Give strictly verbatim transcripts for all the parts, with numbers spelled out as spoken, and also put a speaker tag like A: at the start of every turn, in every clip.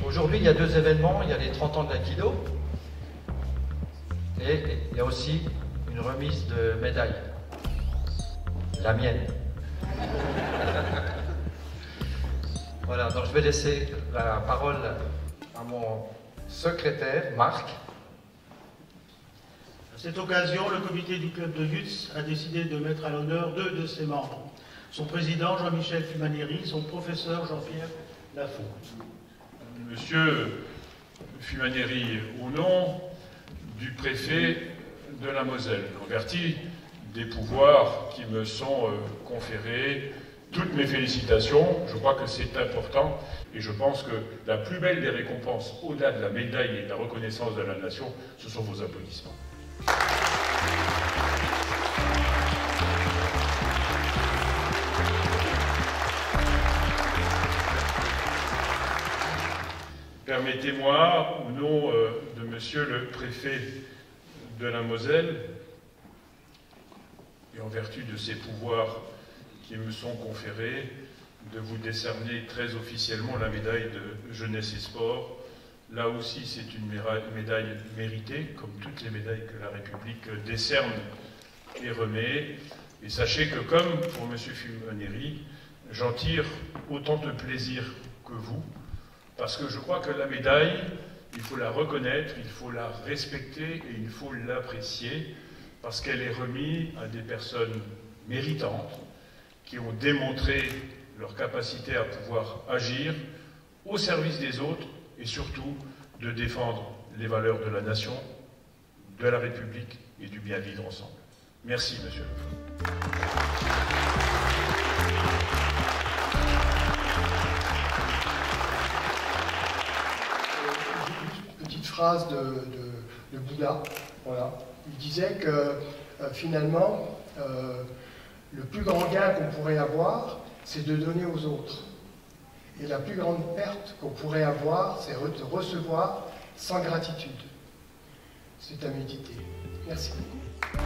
A: Aujourd'hui, il y a deux événements. Il y a les trente ans de l'aïkido et il y a aussi une remise de médaille. La mienne. Voilà, donc je vais laisser la parole à mon secrétaire, Marc.
B: À cette occasion, le comité du club de Yutz a décidé de mettre à l'honneur deux de ses membres. Son président, Jean-Michel Fumanieri, son professeur, Jean-Pierre Lafont.
C: Monsieur Fumanieri, au nom du préfet de la Moselle, en vertu des pouvoirs qui me sont euh, conférés, toutes mes félicitations. Je crois que c'est important et je pense que la plus belle des récompenses, au-delà de la médaille et de la reconnaissance de la nation, ce sont vos applaudissements. Permettez-moi, au nom euh, de Monsieur le préfet de la Moselle, et en vertu de ces pouvoirs qui me sont conférés, de vous décerner très officiellement la médaille de jeunesse et sport. Là aussi, c'est une médaille méritée, comme toutes les médailles que la République décerne et remet. Et sachez que, comme pour M. Fumanieri, j'en tire autant de plaisir que vous, parce que je crois que la médaille, il faut la reconnaître, il faut la respecter et il faut l'apprécier, parce qu'elle est remise à des personnes méritantes qui ont démontré leur capacité à pouvoir agir au service des autres et surtout de défendre les valeurs de la nation, de la République et du bien vivre ensemble. Merci, Monsieur le Président.
D: Petite phrase de, de, de Bouddha, voilà. Il disait que euh, finalement, euh, le plus grand gain qu'on pourrait avoir, c'est de donner aux autres. Et la plus grande perte qu'on pourrait avoir, c'est de recevoir sans gratitude. C'est à méditer. Merci beaucoup.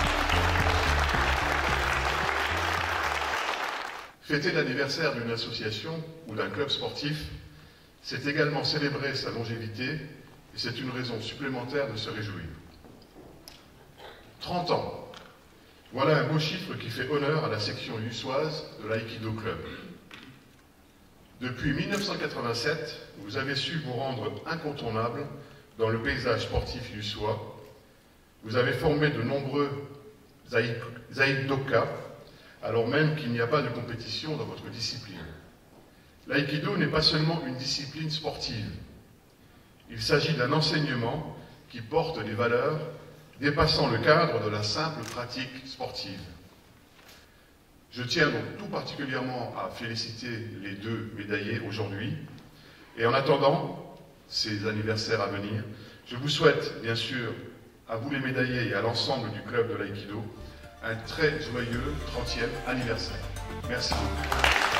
E: Fêter l'anniversaire d'une association ou d'un club sportif, c'est également célébrer sa longévité et c'est une raison supplémentaire de se réjouir. trente ans. Voilà un beau chiffre qui fait honneur à la section yussoise de l'Aïkido Club. Depuis mille neuf cent quatre-vingt-sept, vous avez su vous rendre incontournable dans le paysage sportif yussois. Vous avez formé de nombreux Aïkidoka, alors même qu'il n'y a pas de compétition dans votre discipline. L'aïkido n'est pas seulement une discipline sportive. Il s'agit d'un enseignement qui porte des valeurs dépassant le cadre de la simple pratique sportive. Je tiens donc tout particulièrement à féliciter les deux médaillés aujourd'hui. Et en attendant ces anniversaires à venir, je vous souhaite, bien sûr, à vous les médaillés et à l'ensemble du club de l'aïkido, un très joyeux trentième anniversaire. Merci beaucoup.